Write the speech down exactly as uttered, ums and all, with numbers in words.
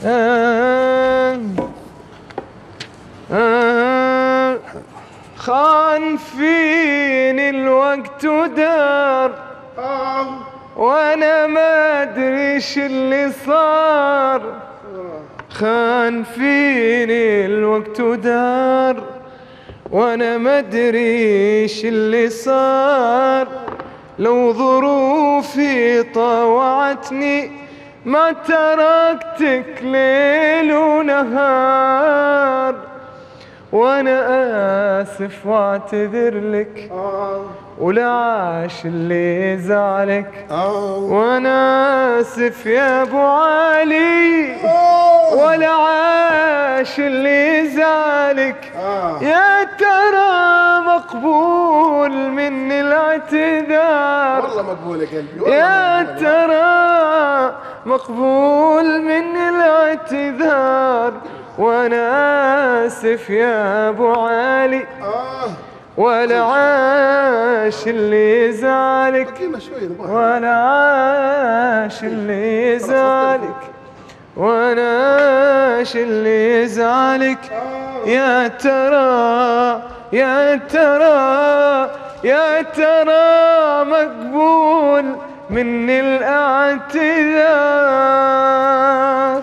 آه آه خان فيني الوقت ودار وانا ما ادري ايش اللي صار. خان فيني الوقت ودار وانا ما ادري ايش اللي صار. لو ظروفي طوعتني ما تركتك ليل ونهار. وانا اسف واعتذر لك ولا عاش اللي زعلك. وانا اسف يا ابو علي ولا عاش اللي زعلك. يا ترى مقبول مني الاعتذار. والله مقبول يا قلبي. يا ترى مقبول مني الاعتذار. وانا اسف يا ابو علي ولا عاش اللي زعلك. ولا عاش اللي زعلك. وانا عاش اللي زعلك. يا ترى يا ترى يا ترى مقبول مني الاعتذار.